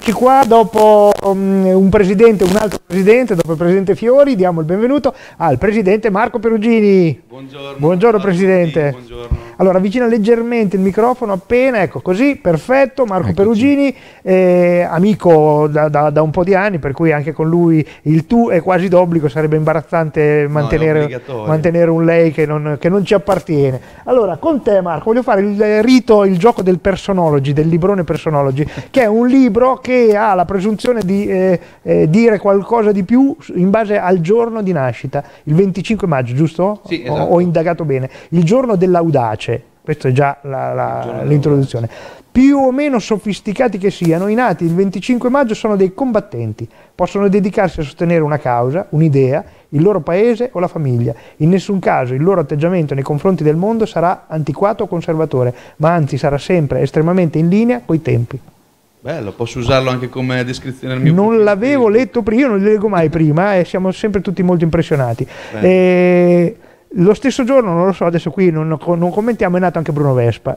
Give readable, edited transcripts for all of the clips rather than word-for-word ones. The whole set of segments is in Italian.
Eccoci qua, dopo un altro presidente, dopo il presidente Fiori, diamo il benvenuto al presidente Marco Perugini. Buongiorno. Buongiorno presidente. Buongiorno. Allora, avvicina leggermente il microfono appena, ecco così, perfetto. Marco Perugini, amico da un po' di anni, per cui anche con lui il tu è quasi d'obbligo, sarebbe imbarazzante mantenere un lei che non ci appartiene. Allora, con te Marco voglio fare il gioco del personology, del librone personology, che è un libro che ha la presunzione di dire qualcosa di più in base al giorno di nascita, il 25 maggio, giusto? Sì, esatto. Ho indagato bene, il giorno dell'audace. Questa è già l'introduzione. Più o meno sofisticati che siano, i nati il 25 maggio sono dei combattenti, possono dedicarsi a sostenere una causa, un'idea, il loro paese o la famiglia. In nessun caso il loro atteggiamento nei confronti del mondo sarà antiquato o conservatore, ma anzi sarà sempre estremamente in linea coi tempi. Bello, posso usarlo anche come descrizione del mio Non l'avevo letto prima, io non li leggo mai prima e siamo sempre tutti molto impressionati. Lo stesso giorno, non lo so, adesso qui non commentiamo, è nato anche Bruno Vespa.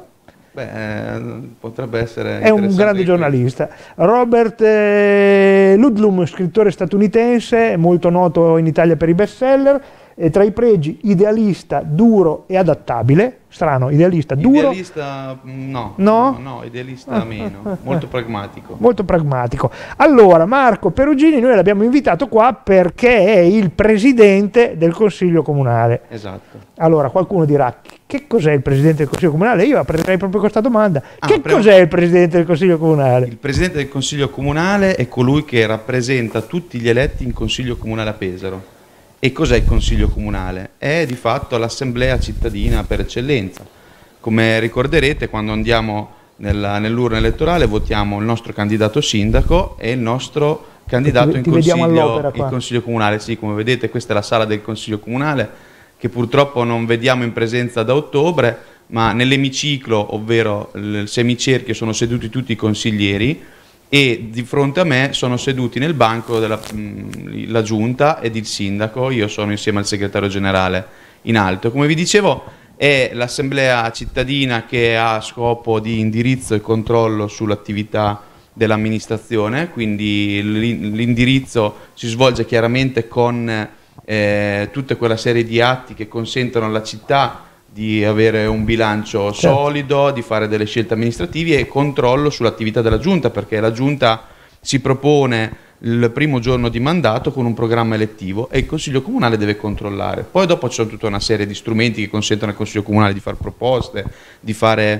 Potrebbe essere. È un grande giornalista. Robert Ludlum, scrittore statunitense, molto noto in Italia per i bestseller. Tra i pregi, idealista, duro e adattabile. Strano, idealista, duro. Idealista no, idealista meno, molto pragmatico. Molto pragmatico. Allora, Marco Perugini noi l'abbiamo invitato qua perché è il presidente del Consiglio Comunale. Esatto. Allora, qualcuno dirà, che cos'è il presidente del Consiglio Comunale? Io prenderei proprio questa domanda. Cos'è il presidente del Consiglio Comunale? Il presidente del Consiglio Comunale è colui che rappresenta tutti gli eletti in Consiglio Comunale a Pesaro. E cos'è il Consiglio Comunale? È di fatto l'assemblea cittadina per eccellenza. Come ricorderete, quando andiamo nell'urna elettorale votiamo il nostro candidato sindaco e il nostro candidato in consiglio comunale. Sì, come vedete questa è la sala del Consiglio Comunale che purtroppo non vediamo in presenza da ottobre, ma nell'emiciclo, ovvero il semicerchio, sono seduti tutti i consiglieri e di fronte a me sono seduti nel banco la giunta ed il sindaco. Io sono insieme al segretario generale in alto. Come vi dicevo, è l'assemblea cittadina che ha scopo di indirizzo e controllo sull'attività dell'amministrazione, quindi l'indirizzo si svolge chiaramente con tutta quella serie di atti che consentono alla città di avere un bilancio solido, di fare delle scelte amministrative e controllo sull'attività della Giunta, perché la Giunta si propone il primo giorno di mandato con un programma elettivo e il Consiglio Comunale deve controllare. Poi dopo c'è tutta una serie di strumenti che consentono al Consiglio Comunale di fare proposte, di fare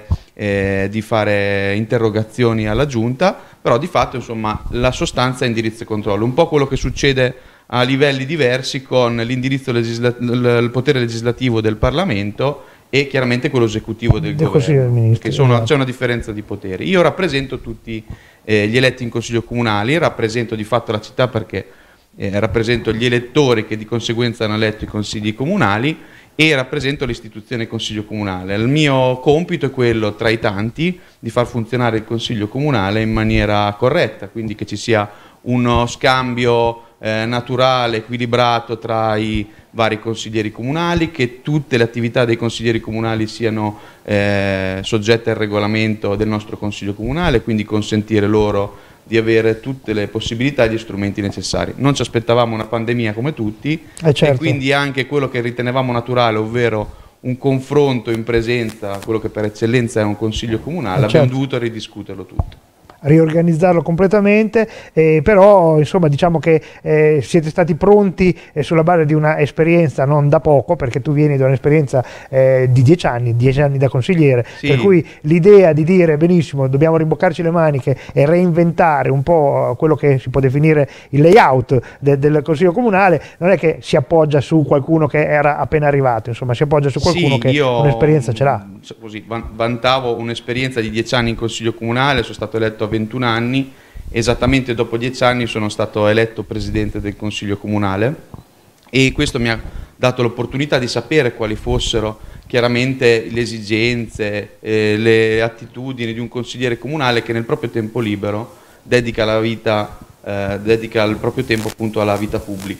interrogazioni alla Giunta, però di fatto insomma la sostanza è indirizzo e controllo, un po' quello che succede a livelli diversi con l'indirizzo il potere legislativo del Parlamento e chiaramente quello esecutivo del governo, che c'è una differenza di poteri. Io rappresento tutti gli eletti in Consiglio Comunale, rappresento di fatto la città perché rappresento gli elettori che di conseguenza hanno eletto i consigli comunali e rappresento l'istituzione Consiglio Comunale. Il mio compito è quello, tra i tanti, di far funzionare il Consiglio Comunale in maniera corretta, quindi che ci sia uno scambio naturale, equilibrato tra i vari consiglieri comunali, che tutte le attività dei consiglieri comunali siano soggette al regolamento del nostro Consiglio Comunale, quindi consentire loro di avere tutte le possibilità e gli strumenti necessari. Non ci aspettavamo una pandemia come tutti e quindi anche quello che ritenevamo naturale, ovvero un confronto in presenza, quello che per eccellenza è un Consiglio Comunale, abbiamo dovuto ridiscuterlo tutto. Riorganizzarlo completamente, però insomma diciamo che siete stati pronti sulla base di una esperienza non da poco, perché tu vieni da un'esperienza di 10 anni da consigliere, per cui l'idea di dire benissimo dobbiamo rimboccarci le maniche e reinventare un po' quello che si può definire il layout del Consiglio Comunale non è che si appoggia su qualcuno che era appena arrivato, insomma si appoggia su qualcuno che un'esperienza ce l'ha. Così, vantavo un'esperienza di 10 anni in Consiglio Comunale, sono stato eletto a 21 anni, esattamente dopo 10 anni sono stato eletto Presidente del Consiglio Comunale e questo mi ha dato l'opportunità di sapere quali fossero chiaramente le esigenze, le attitudini di un consigliere comunale che nel proprio tempo libero dedica il proprio tempo appunto alla vita pubblica.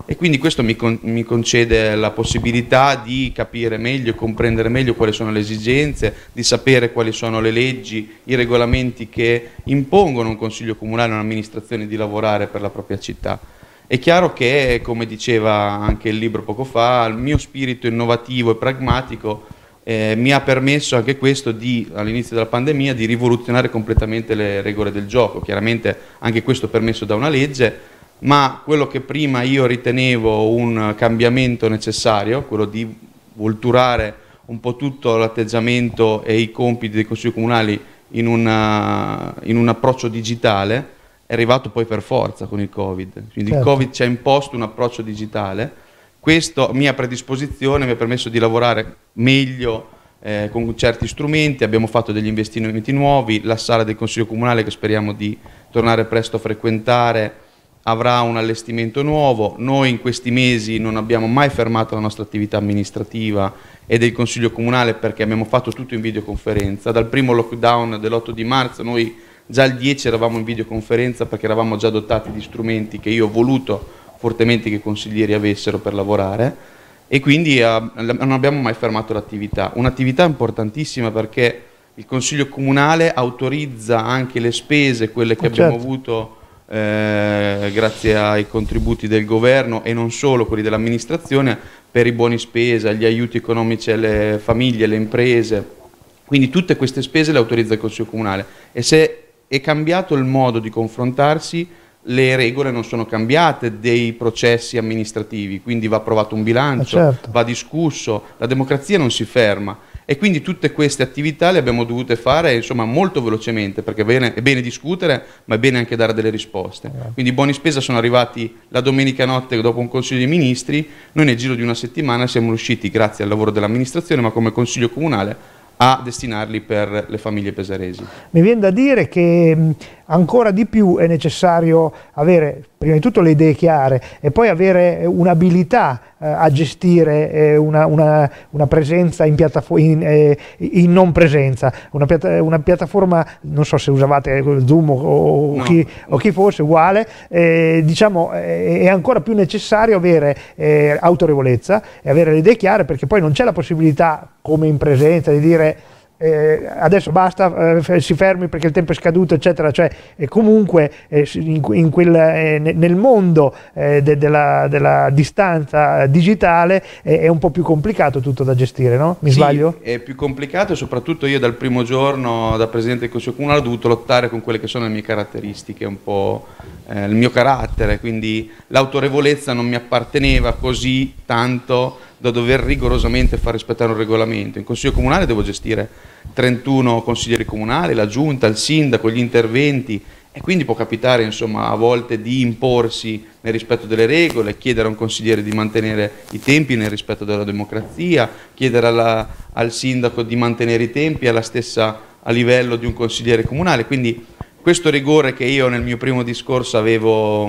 e quindi questo mi concede la possibilità di capire meglio e comprendere meglio quali sono le esigenze, di sapere quali sono le leggi, i regolamenti che impongono a un consiglio comunale, a un'amministrazione di lavorare per la propria città. È chiaro che, come diceva anche il libro poco fa, il mio spirito innovativo e pragmatico mi ha permesso anche questo all'inizio della pandemia, di rivoluzionare completamente le regole del gioco. Chiaramente anche questo permesso da una legge, ma quello che prima io ritenevo un cambiamento necessario, quello di volturare un po' tutto l'atteggiamento e i compiti dei consigli comunali in un approccio digitale, è arrivato poi per forza con il Covid. Quindi certo. Il Covid ci ha imposto un approccio digitale. Questa mia predisposizione mi ha permesso di lavorare meglio con certi strumenti. Abbiamo fatto degli investimenti nuovi, la sala del Consiglio Comunale, che speriamo di tornare presto a frequentare, avrà un allestimento nuovo. Noi in questi mesi non abbiamo mai fermato la nostra attività amministrativa e del Consiglio Comunale, perché abbiamo fatto tutto in videoconferenza. Dal primo lockdown dell'8 di marzo noi già il 10 eravamo in videoconferenza, perché eravamo già dotati di strumenti che io ho voluto fortemente che i consiglieri avessero per lavorare, e quindi non abbiamo mai fermato l'attività. Un'attività importantissima, perché il Consiglio Comunale autorizza anche le spese, quelle che abbiamo avuto grazie ai contributi del governo e non solo quelli dell'amministrazione, per i buoni spesa, gli aiuti economici alle famiglie, alle imprese. Quindi tutte queste spese le autorizza il Consiglio Comunale, e se è cambiato il modo di confrontarsi, le regole non sono cambiate dei processi amministrativi, quindi va approvato un bilancio, va discusso, la democrazia non si ferma. E quindi tutte queste attività le abbiamo dovute fare, insomma, molto velocemente, perché è bene discutere, ma è bene anche dare delle risposte. Quindi i buoni spesa sono arrivati la domenica notte dopo un Consiglio dei Ministri. Noi nel giro di una settimana siamo riusciti, grazie al lavoro dell'amministrazione, ma come Consiglio Comunale, a destinarli per le famiglie pesaresi. Mi viene da dire che ancora di più è necessario avere prima di tutto le idee chiare e poi avere un'abilità a gestire una presenza in non presenza, una piattaforma, non so se usavate Zoom o chi fosse, uguale, diciamo è ancora più necessario avere autorevolezza e avere le idee chiare, perché poi non c'è la possibilità, come in presenza, di dire adesso basta, si fermi perché il tempo è scaduto, eccetera. Cioè comunque nel mondo della distanza digitale è un po' più complicato tutto da gestire, no? Mi sbaglio? È più complicato, e soprattutto io dal primo giorno da Presidente del Consiglio Comunale ho dovuto lottare con quelle che sono le mie caratteristiche, un po' il mio carattere, quindi l'autorevolezza non mi apparteneva così tanto da dover rigorosamente far rispettare un regolamento. In Consiglio Comunale devo gestire 31 consiglieri comunali, la giunta, il sindaco, gli interventi, e quindi può capitare, insomma, a volte di imporsi nel rispetto delle regole, chiedere a un consigliere di mantenere i tempi nel rispetto della democrazia, chiedere al sindaco di mantenere i tempi a livello di un consigliere comunale. Quindi questo rigore che io nel mio primo discorso avevo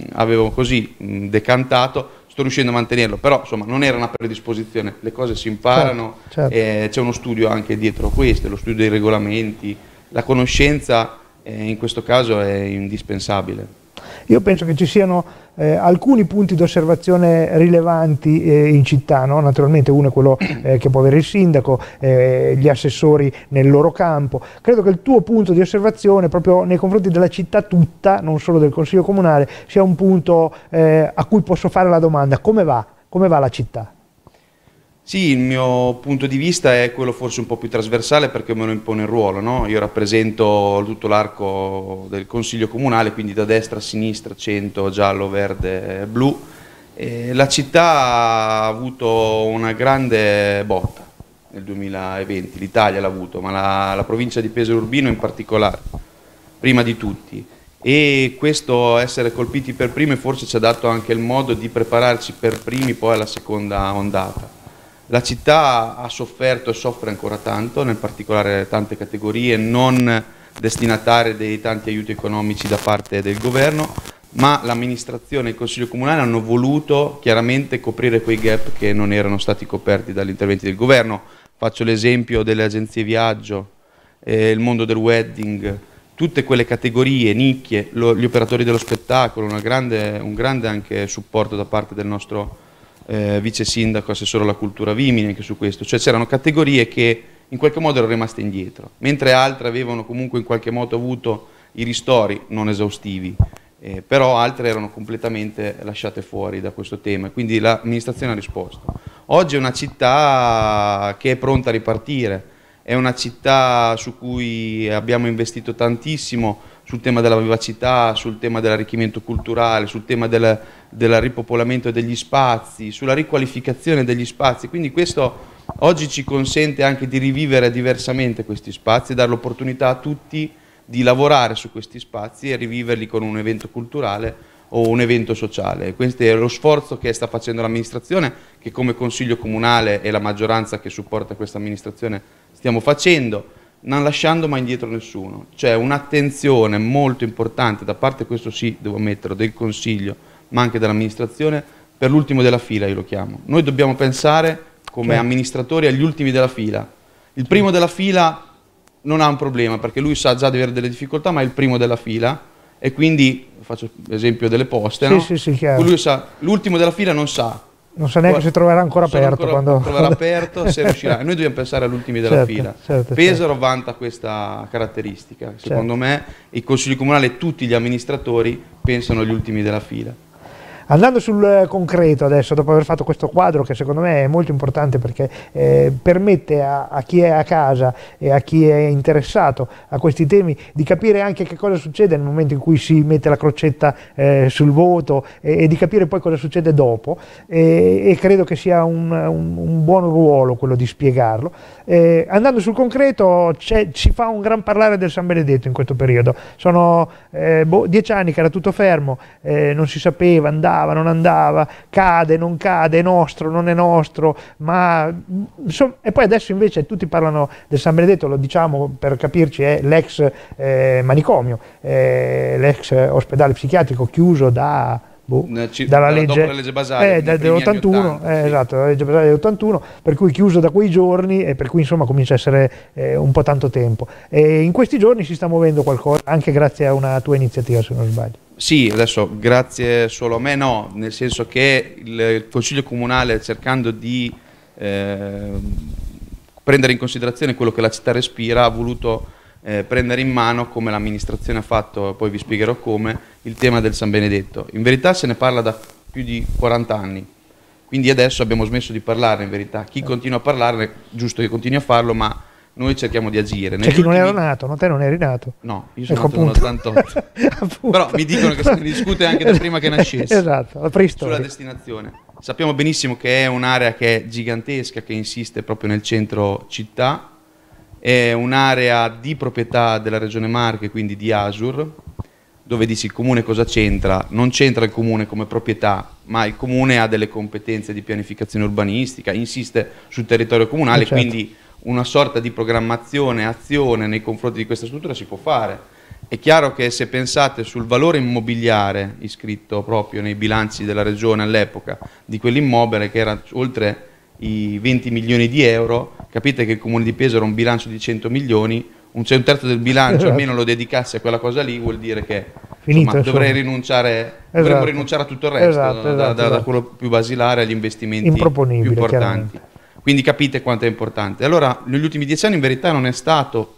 così decantato, sto riuscendo a mantenerlo, però insomma non era una predisposizione, le cose si imparano, c'è uno studio anche dietro questo, lo studio dei regolamenti, la conoscenza in questo caso è indispensabile. Io penso che ci siano alcuni punti di osservazione rilevanti in città, no? Naturalmente uno è quello che può avere il sindaco, gli assessori nel loro campo. Credo che il tuo punto di osservazione proprio nei confronti della città tutta, non solo del Consiglio Comunale, sia un punto a cui posso fare la domanda: come va? Come va la città? Sì, il mio punto di vista è quello forse un po' più trasversale, perché me lo impone il ruolo, no? Io rappresento tutto l'arco del Consiglio Comunale, quindi da destra a sinistra, centro, giallo, verde, blu. E la città ha avuto una grande botta nel 2020, l'Italia l'ha avuto, ma la provincia di Pesaro Urbino in particolare, prima di tutti. E questo essere colpiti per primi forse ci ha dato anche il modo di prepararci per primi poi alla seconda ondata. La città ha sofferto e soffre ancora tanto, nel particolare tante categorie non destinatarie dei tanti aiuti economici da parte del governo, ma l'amministrazione e il Consiglio Comunale hanno voluto chiaramente coprire quei gap che non erano stati coperti dagli interventi del governo. Faccio l'esempio delle agenzie viaggio, il mondo del wedding, tutte quelle categorie, nicchie, gli operatori dello spettacolo, un grande anche supporto da parte del nostro vice sindaco, assessore alla cultura Vimini anche su questo, cioè c'erano categorie che in qualche modo erano rimaste indietro, mentre altre avevano comunque in qualche modo avuto i ristori non esaustivi, però altre erano completamente lasciate fuori da questo tema, quindi l'amministrazione ha risposto. Oggi è una città che è pronta a ripartire, è una città su cui abbiamo investito tantissimo sul tema della vivacità, sul tema dell'arricchimento culturale, sul tema del ripopolamento degli spazi, sulla riqualificazione degli spazi, quindi questo oggi ci consente anche di rivivere diversamente questi spazi e dare l'opportunità a tutti di lavorare su questi spazi e riviverli con un evento culturale o un evento sociale. Questo è lo sforzo che sta facendo l'amministrazione, che come Consiglio Comunale e la maggioranza che supporta questa amministrazione stiamo facendo, non lasciando mai indietro nessuno. C'è un'attenzione molto importante da parte, questo sì, devo ammetterlo, del Consiglio, ma anche dell'amministrazione, per l'ultimo della fila, io lo chiamo. Noi dobbiamo pensare come amministratori agli ultimi della fila. Il primo della fila non ha un problema, perché lui sa già di avere delle difficoltà, ma è il primo della fila, e quindi, faccio l'esempio delle poste, sì, no? Sì, sì, chiaro. Lui sa, l'ultimo della fila non sa. Non sa neanche se troverà ancora aperto. Troverà aperto, se riuscirà. Noi dobbiamo pensare agli ultimi della fila. Pesaro vanta questa caratteristica. Secondo me i consigli comunali e tutti gli amministratori pensano agli ultimi della fila. Andando sul concreto adesso, dopo aver fatto questo quadro che secondo me è molto importante perché permette a chi è a casa e a chi è interessato a questi temi di capire anche che cosa succede nel momento in cui si mette la crocetta sul voto e di capire poi cosa succede dopo, e credo che sia un buon ruolo quello di spiegarlo. Andando sul concreto ci fa un gran parlare del San Benedetto in questo periodo. Sono 10 anni che era tutto fermo, non si sapeva, andava, non andava, cade, non cade, è nostro, non è nostro, ma insomma, e poi adesso invece tutti parlano del San Benedetto, lo diciamo per capirci, è l'ex manicomio, l'ex ospedale psichiatrico chiuso dalla legge Basaglia dell'81, esatto, la legge Basaglia dell'81, per cui chiuso da quei giorni e per cui insomma comincia a essere un po' tanto tempo. E in questi giorni si sta muovendo qualcosa, anche grazie a una tua iniziativa, se non sbaglio. Sì, adesso grazie solo a me no, nel senso che il Consiglio Comunale, cercando di prendere in considerazione quello che la città respira, ha voluto prendere in mano, come l'amministrazione ha fatto, poi vi spiegherò come, il tema del San Benedetto. In verità se ne parla da più di 40 anni, quindi adesso abbiamo smesso di parlare in verità. Chi continua a parlarne, giusto che continui a farlo, ma noi cerchiamo di agire. C'è chi non era nato, te non eri nato? No, io sono nato nell'88. Però mi dicono che se ne discute anche da prima che nascessi. Esatto, la preistoria. Sulla destinazione. Sappiamo benissimo che è un'area che è gigantesca, che insiste proprio nel centro città, è un'area di proprietà della Regione Marche, quindi di Asur, dove dici il comune cosa c'entra? Non c'entra il comune come proprietà, ma il comune ha delle competenze di pianificazione urbanistica, insiste sul territorio comunale, certo. Quindi una sorta di programmazione, azione nei confronti di questa struttura si può fare. È chiaro che se pensate sul valore immobiliare iscritto proprio nei bilanci della regione all'epoca di quell'immobile, che era oltre i 20 milioni di euro, capite che il comune di Pesaro ha un bilancio di 100 milioni, un terzo del bilancio almeno lo dedicasse a quella cosa lì, vuol dire che finito, insomma, dovremmo rinunciare a tutto il resto, da quello più basilare agli investimenti più importanti. Quindi capite quanto è importante. Allora, negli ultimi 10 anni in verità non è stato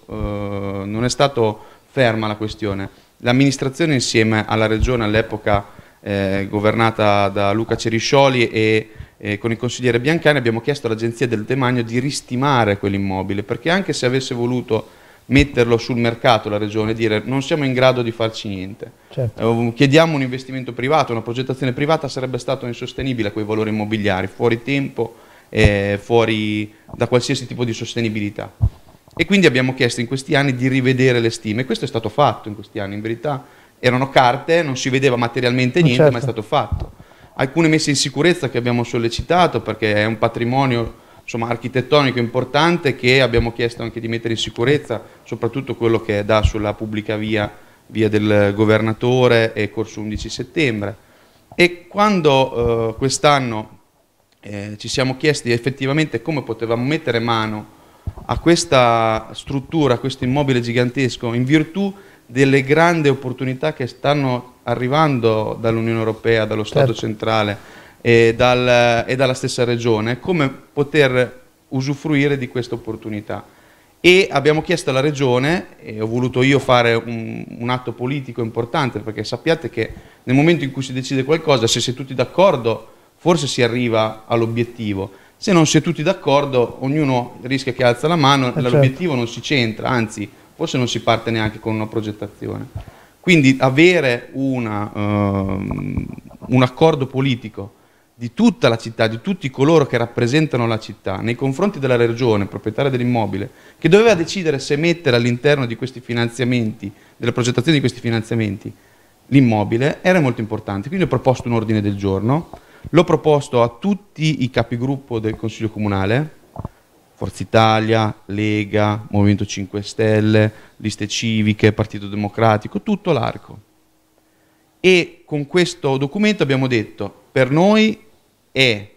ferma la questione. L'amministrazione insieme alla regione all'epoca governata da Luca Ceriscioli e con il consigliere Biancani abbiamo chiesto all'Agenzia del Demanio di ristimare quell'immobile, perché anche se avesse voluto metterlo sul mercato la regione, dire non siamo in grado di farci niente, certo. Chiediamo un investimento privato, una progettazione privata, sarebbe stato insostenibile a quei valori immobiliari, fuori tempo, fuori da qualsiasi tipo di sostenibilità. E quindi abbiamo chiesto in questi anni di rivedere le stime, e questo è stato fatto in questi anni. In verità erano carte, non si vedeva materialmente niente, certo. Ma è stato fatto. Alcune messe in sicurezza che abbiamo sollecitato, perché è un patrimonio insomma, architettonico importante, che abbiamo chiesto anche di mettere in sicurezza, soprattutto quello che dà sulla pubblica via del Governatore e Corso 11 settembre. E quando quest'anno ci siamo chiesti effettivamente come potevamo mettere mano a questa struttura, a questo immobile gigantesco, in virtù delle grandi opportunità che stanno arrivando dall'Unione Europea, dallo Stato centrale e dalla stessa regione, come poter usufruire di queste opportunità. E abbiamo chiesto alla regione, e ho voluto io fare un atto politico importante, perché sappiate che nel momento in cui si decide qualcosa, se si è tutti d'accordo, forse si arriva all'obiettivo. Se non si è tutti d'accordo, ognuno rischia che alza la mano, l'obiettivo non si centra, anzi, forse non si parte neanche con una progettazione. Quindi avere un accordo politico di tutta la città, di tutti coloro che rappresentano la città, nei confronti della regione, proprietaria dell'immobile, che doveva decidere se mettere all'interno di questi finanziamenti, della progettazione di questi finanziamenti, l'immobile, era molto importante. Quindi ho proposto un ordine del giorno, l'ho proposto a tutti i capigruppo del Consiglio Comunale, Forza Italia, Lega, Movimento 5 Stelle, Liste Civiche, Partito Democratico, tutto l'arco. E con questo documento abbiamo detto, per noi è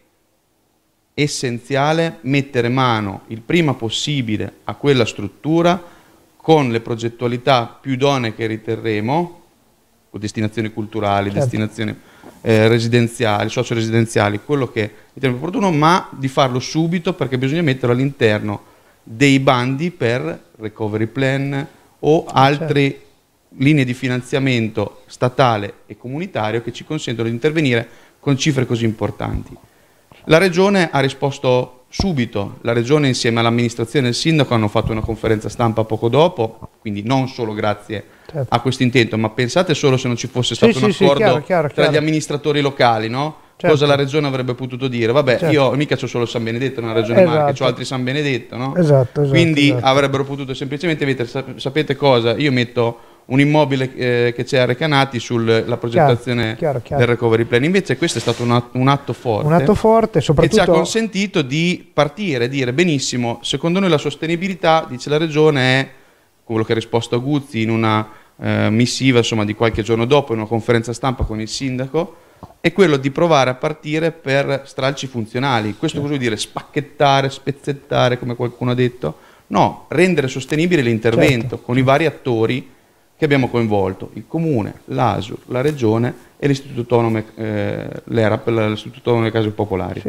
essenziale mettere mano il prima possibile a quella struttura con le progettualità più idonee che riterremo, con destinazioni culturali, destinazioni residenziali, socio-residenziali, quello che riterremo opportuno, ma di farlo subito, perché bisogna metterlo all'interno dei bandi per recovery plan o altre linee di finanziamento statale e comunitario che ci consentono di intervenire con cifre così importanti. La Regione ha risposto subito, la Regione insieme all'amministrazione e al sindaco hanno fatto una conferenza stampa poco dopo, quindi non solo grazie a questo intento, ma pensate solo se non ci fosse stato un accordo tra gli amministratori locali, no? Cosa la Regione avrebbe potuto dire? Vabbè, io mica c'ho solo San Benedetto nella Regione Marche, c'ho altri San Benedetto, no? Quindi avrebbero potuto semplicemente mettere, sapete cosa? Io metto un immobile che c'è a Recanati sulla progettazione del recovery plan. Invece questo è stato un atto forte. Un atto forte, soprattutto, che ci ha consentito di partire e dire benissimo, secondo noi la sostenibilità, dice la Regione, è quello che ha risposto a Guzzi in una missiva, insomma, di qualche giorno dopo, in una conferenza stampa con il sindaco, è quello di provare a partire per stralci funzionali. Questo cosa vuol dire? Spacchettare, spezzettare, come qualcuno ha detto? No, rendere sostenibile l'intervento con i vari attori che abbiamo coinvolto, il Comune, l'ASUR, la Regione e l'Istituto Autonomo, l'ERAP, l'Istituto Autonomo delle Case Popolari.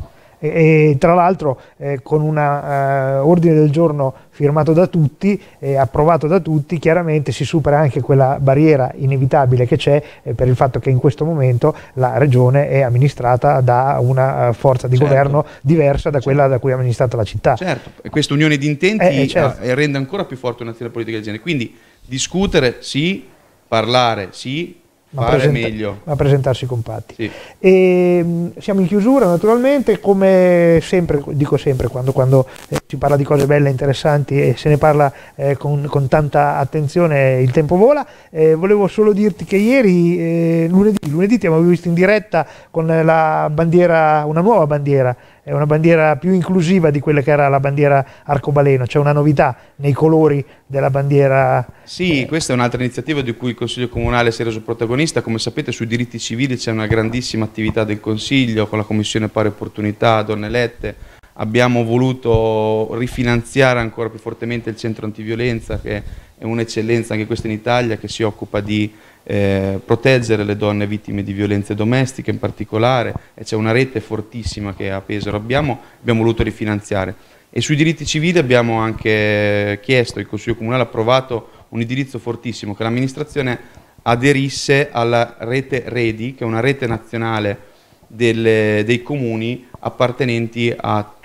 E tra l'altro con un ordine del giorno firmato da tutti e approvato da tutti, chiaramente si supera anche quella barriera inevitabile che c'è per il fatto che in questo momento la Regione è amministrata da una forza di governo diversa da quella da cui è amministrata la città. Certo, e questa unione di intenti rende ancora più forte un'azione politica del genere. Quindi discutere sì, parlare sì, fare meglio, ma presentarsi compatti. E, siamo in chiusura naturalmente, come sempre, dico sempre quando si parla di cose belle, interessanti e se ne parla con tanta attenzione, il tempo vola. Volevo solo dirti che ieri, lunedì ti avevo visto in diretta con la bandiera, una nuova bandiera, è una bandiera più inclusiva di quella che era la bandiera arcobaleno, c'è una novità nei colori della bandiera. Sì, questa è un'altra iniziativa di cui il Consiglio Comunale si è reso protagonista. Come sapete, sui diritti civili c'è una grandissima attività del Consiglio con la Commissione Pari Opportunità, Donne Elette. Abbiamo voluto rifinanziare ancora più fortemente il Centro Antiviolenza, che è un'eccellenza anche questa in Italia, che si occupa di proteggere le donne vittime di violenze domestiche in particolare, e c'è una rete fortissima che a Pesaro abbiamo voluto rifinanziare. E sui diritti civili abbiamo anche chiesto, il Consiglio Comunale ha approvato un indirizzo fortissimo, che l'amministrazione aderisse alla rete REDI, che è una rete nazionale dei comuni appartenenti a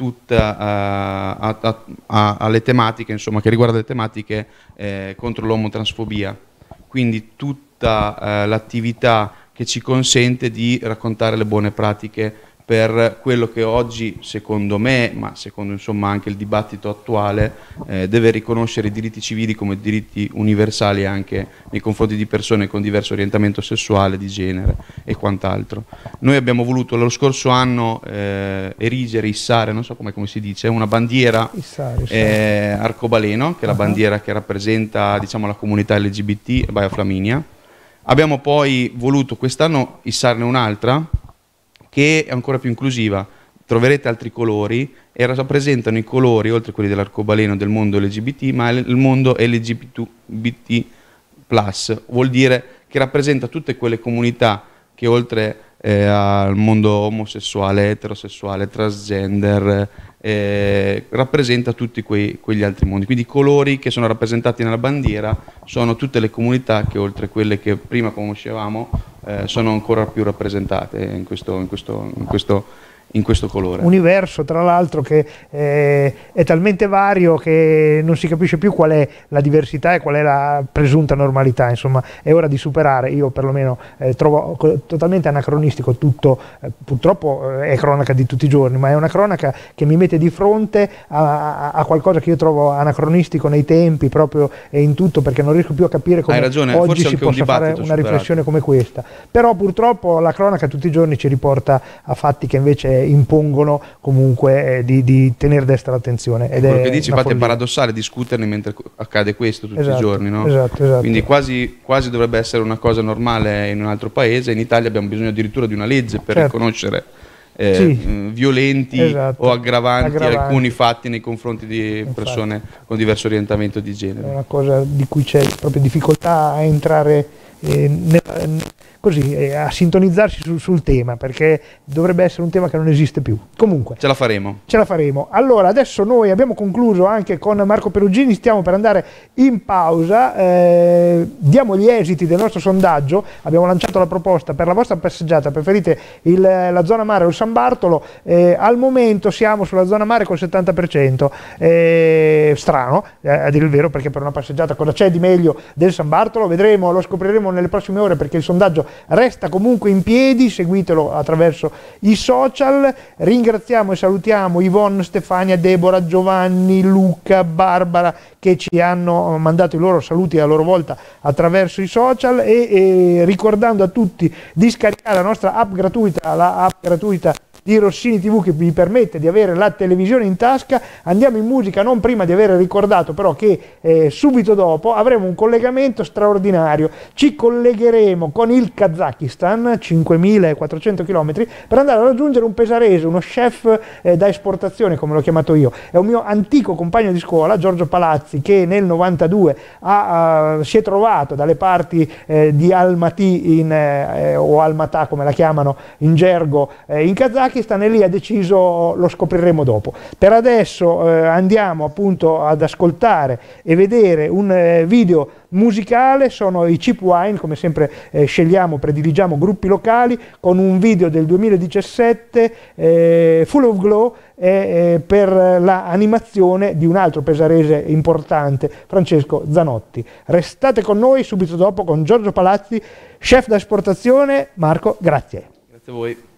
alle tematiche, insomma, che riguardano le tematiche contro l'omotransfobia. Quindi tutta l'attività che ci consente di raccontare le buone pratiche per quello che oggi, secondo me, ma secondo insomma anche il dibattito attuale, deve riconoscere i diritti civili come diritti universali anche nei confronti di persone con diverso orientamento sessuale, di genere e quant'altro. Noi abbiamo voluto lo scorso anno issare, non so come si dice, una bandiera arcobaleno, che è la bandiera che rappresenta, diciamo, la comunità LGBT Baia Flaminia. Abbiamo poi voluto quest'anno issarne un'altra, che è ancora più inclusiva. Troverete altri colori e rappresentano i colori, oltre a quelli dell'arcobaleno, del mondo LGBT, ma il mondo LGBTQ+, vuol dire che rappresenta tutte quelle comunità che oltre al mondo omosessuale, eterosessuale, transgender, rappresenta tutti quegli altri mondi. Quindi i colori che sono rappresentati nella bandiera sono tutte le comunità che oltre quelle che prima conoscevamo sono ancora più rappresentate in questo colore. Universo tra l'altro che è talmente vario che non si capisce più qual è la diversità e qual è la presunta normalità. Insomma, è ora di superare. Io perlomeno trovo totalmente anacronistico tutto, purtroppo è cronaca di tutti i giorni, ma è una cronaca che mi mette di fronte a qualcosa che io trovo anacronistico nei tempi proprio e in tutto, perché non riesco più a capire come oggi si possa fare una riflessione come questa. Però purtroppo la cronaca tutti i giorni ci riporta a fatti che invece impongono comunque di tenere destra l'attenzione. Quello che dici, infatti, è paradossale discuterne mentre accade questo tutti i giorni, no? Esatto. Quindi quasi dovrebbe essere una cosa normale in un altro paese. In Italia abbiamo bisogno addirittura di una legge per riconoscere violenti o aggravanti alcuni fatti nei confronti di persone con diverso orientamento di genere. È una cosa di cui c'è proprio difficoltà a entrare a sintonizzarsi sul tema, perché dovrebbe essere un tema che non esiste più. Comunque ce la faremo. Allora, adesso noi abbiamo concluso anche con Marco Perugini, stiamo per andare in pausa, diamo gli esiti del nostro sondaggio. Abbiamo lanciato la proposta: per la vostra passeggiata preferite la zona mare o il San Bartolo? Al momento siamo sulla zona mare col 70%, strano a dire il vero, perché per una passeggiata cosa c'è di meglio del San Bartolo? Vedremo, lo scopriremo nelle prossime ore, perché il sondaggio resta comunque in piedi. Seguitelo attraverso i social. Ringraziamo e salutiamo Yvonne, Stefania, Deborah, Giovanni, Luca, Barbara, che ci hanno mandato i loro saluti a loro volta attraverso i social, e ricordando a tutti di scaricare la nostra app gratuita, la app gratuita di Rossini TV, che vi permette di avere la televisione in tasca. Andiamo in musica, non prima di aver ricordato però che subito dopo avremo un collegamento straordinario. Ci collegheremo con il Kazakistan, 5400 km, per andare a raggiungere un pesarese, uno chef da esportazione, come l'ho chiamato io. È un mio antico compagno di scuola, Giorgio Palazzi, che nel 92 si è trovato dalle parti di Almaty o Almatà, come la chiamano in gergo, in Kazakistan, e lì ha deciso, lo scopriremo dopo. Per adesso andiamo appunto ad ascoltare e vedere un video musicale. Sono i Cheap Wine, come sempre prediligiamo gruppi locali, con un video del 2017, Full of Glow, per l'animazione di un altro pesarese importante, Francesco Zanotti. Restate con noi, subito dopo con Giorgio Palazzi, chef da esportazione. Marco, grazie. Grazie a voi.